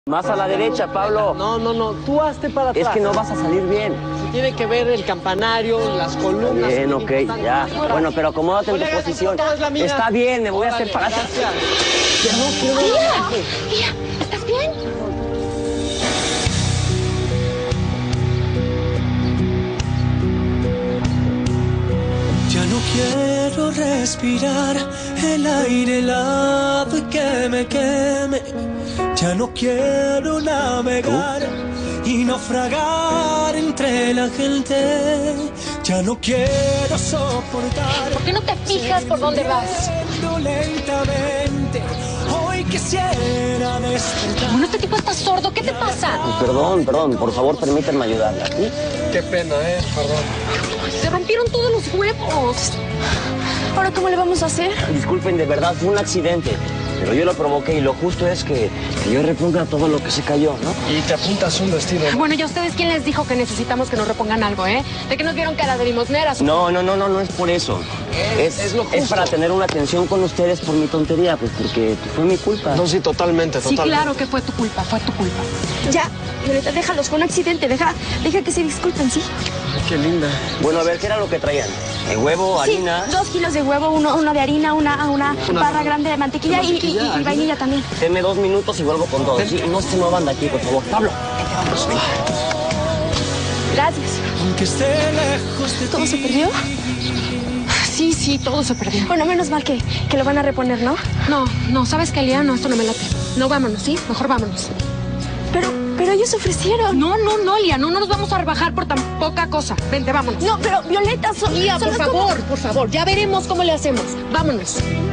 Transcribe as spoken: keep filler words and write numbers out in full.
Más a la derecha, Pablo. No, no, no, tú hazte para atrás. Es que no vas a salir bien. Se tiene que ver el campanario, las columnas. Bien, ok, ya. Bueno, pero acomódate en tu posición. Está bien, me voy a hacer para atrás. Mira, mira, ¿estás bien? Ya no quiero respirar el aire helado y que me queme. Ya no quiero navegar y naufragar entre la gente. Ya no quiero soportar. ¿Por qué no te fijas por dónde vas? Lentamente, hoy quisiera despertar. Bueno, este tipo está sordo. ¿Qué te pasa? Perdón, perdón, por favor, permítanme ayudarla. ¿Sí? Qué pena, eh, perdón. Se rompieron todos los huevos. ¿Ahora cómo le vamos a hacer? Disculpen, de verdad, fue un accidente. Pero yo lo provoqué y lo justo es que, que yo reponga todo lo que se cayó, ¿no? Y te apuntas un vestido, ¿no? Bueno, ¿y a ustedes quién les dijo que necesitamos que nos repongan algo, eh? ¿De que nos vieron cara de limosneras? No, no, no, no, no es por eso. Es, es lo es justo. para tener una atención con ustedes por mi tontería, pues porque fue mi culpa. No, sí, totalmente, Sí, totalmente. claro que fue tu culpa, fue tu culpa. Ya, Violeta, déjalos, fue un accidente, deja, deja que se disculpen, ¿sí? Qué linda. Bueno, a ver, ¿qué era lo que traían? ¿El huevo, Sí, harina? dos kilos de huevo, uno, uno de harina, una, una, Una- barra grande de mantequilla, de y- mantequilla, y, y, y harina. vainilla también. Deme dos minutos y vuelvo con todo. Sí, no se muevan de aquí, por favor. Pablo. Gracias. Aunque esté lejos de ¿Todo ti. se perdió? Sí, sí, todo se perdió. Bueno, menos mal que, que lo van a reponer, ¿no? No, no, ¿sabes qué, Lía? No, esto no me late. No, vámonos, ¿sí? Mejor vámonos. Pero, pero ellos ofrecieron. No, no, no, Lía, no, no nos vamos a rebajar por tan poca cosa. Vente, vámonos. No, pero Violeta, son, Lía, son por las como- favor, por favor, ya veremos cómo le hacemos. Vámonos.